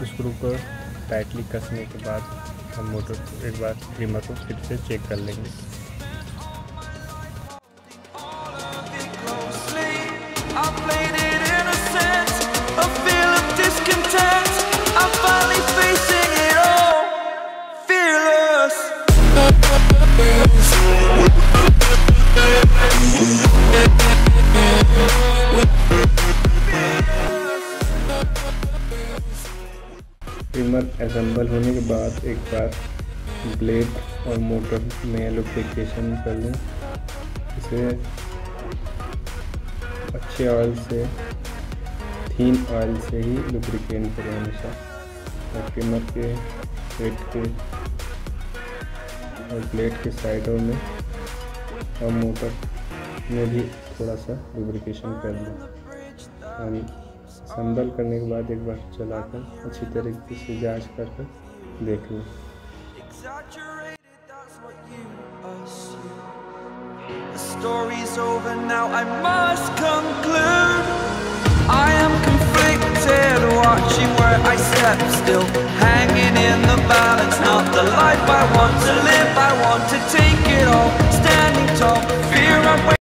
Screw को tightly कसने के बाद हम मोटर को एक बार ट्रिमर को फिर से चेक कर लेंगे। ट्रिमर असेंबल होने के बाद एक बार ब्लेड और मोटर में लुब्रिकेशन कर लें। इसे अच्छे ऑयल से, थीन ऑयल से ही लुब्रिकेट करें हमेशा। और ट्रिमर के हेड के और ब्लेड के साइडों में और मोटर में भी थोड़ा सा लुब्रिकेशन कर लें। असेंबल करने के बाद एक बार चलाकर अच्छी तरीके से जांच कर देख लें। Story's over now, I must conclude. I am conflicted, watching where I step still, hanging in the balance. Not the life I want to live, I want to take it all, standing tall, fear I'm